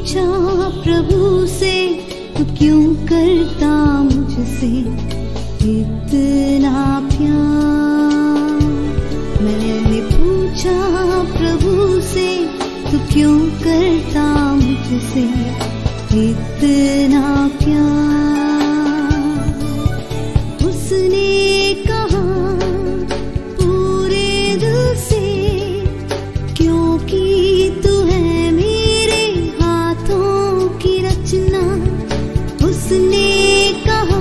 पूछा प्रभु से, तू क्यों करता मुझसे इतना प्यार। मैंने पूछा प्रभु से, तू क्यों करता मुझसे इतना प्यार। उसने कहा पूरे दिल से, क्योंकि तू है मेरे हाथों की रचना। उसने कहा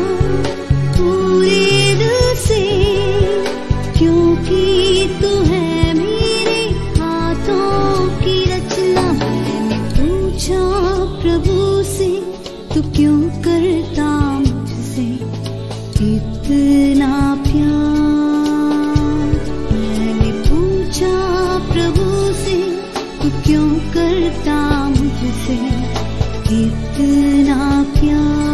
पूरे दिल से, क्योंकि तू है मेरे हाथों की रचना। मैंने पूछा प्रभु से, तू क्यों करता मुझसे इतना प्यार। मैंने पूछा प्रभु से, तू क्यों करता मुझसे इतना प्यार।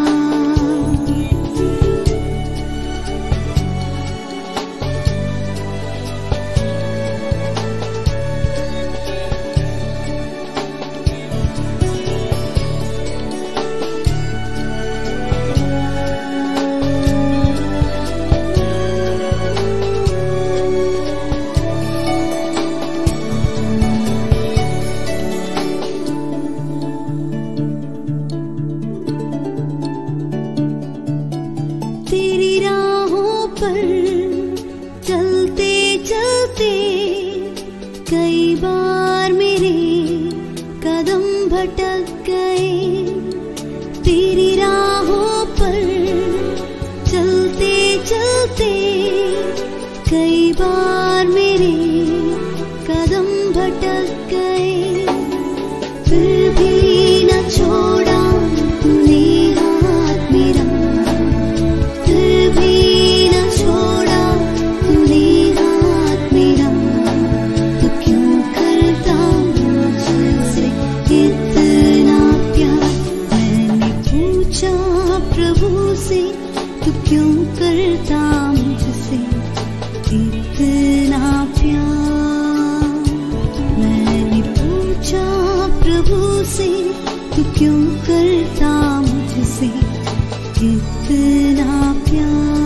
तेरी राहों पर चलते चलते कई बार मेरे कदम भटक गए। तेरी राहों पर चलते चलते कई बार मेरे कदम भटक गए। फिर भी न छोड़ा तूने हाथ मेरा, फिर भी न छोड़ा तूने हाथ मेरा। तू क्यों करता मुझसे इतना प्यार। मैंने पूछा प्रभु से, तू क्यों करता मुझसे इतना प्यार। मैंने पूछा प्रभु से, तू क्यों करता मुझसे इतना प्यार।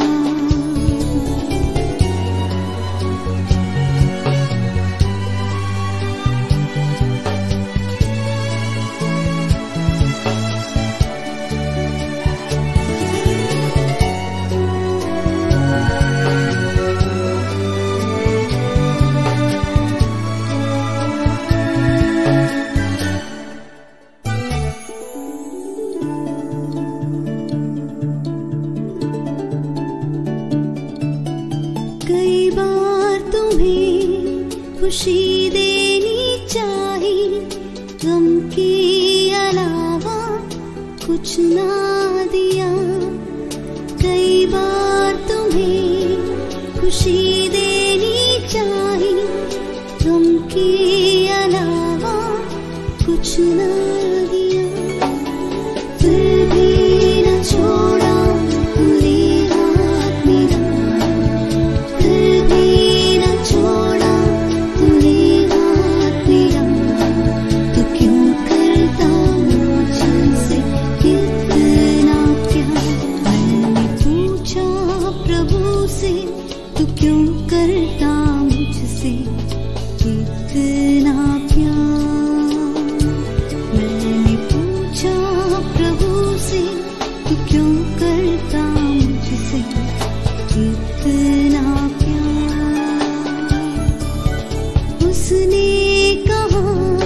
कई बार तुम्हें खुशी देनी चाही, गम के अलावा कुछ ना दिया। कई बार तुम्हें खुशी देनी चाही, गम के अलावा कुछ ना दिया। फिर भी न छोड़ा तूने हाथ मेरा, फिर भी न छोड़ा तूने हाथ मेरा। तू क्यों करता मुझसे इतना प्यार। मैंने पूछा प्रभु से, तू क्यों करता मुझसे इतना प्यार। मैंने पूछा प्रभु से, तू क्यों करता मुझसे इतना प्यार। उसने कहा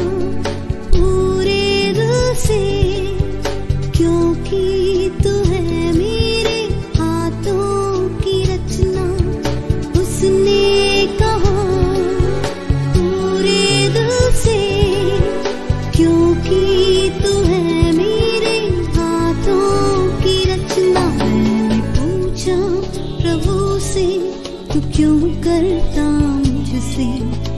पूरे दिल से, क्योंकि तू है मेरे हाथों की रचना। उसने कहा पूरे दिल से, क्योंकि तू है मेरे हाथों की रचना। मैंने पूछा प्रभु से, तू क्यों करता मुझसे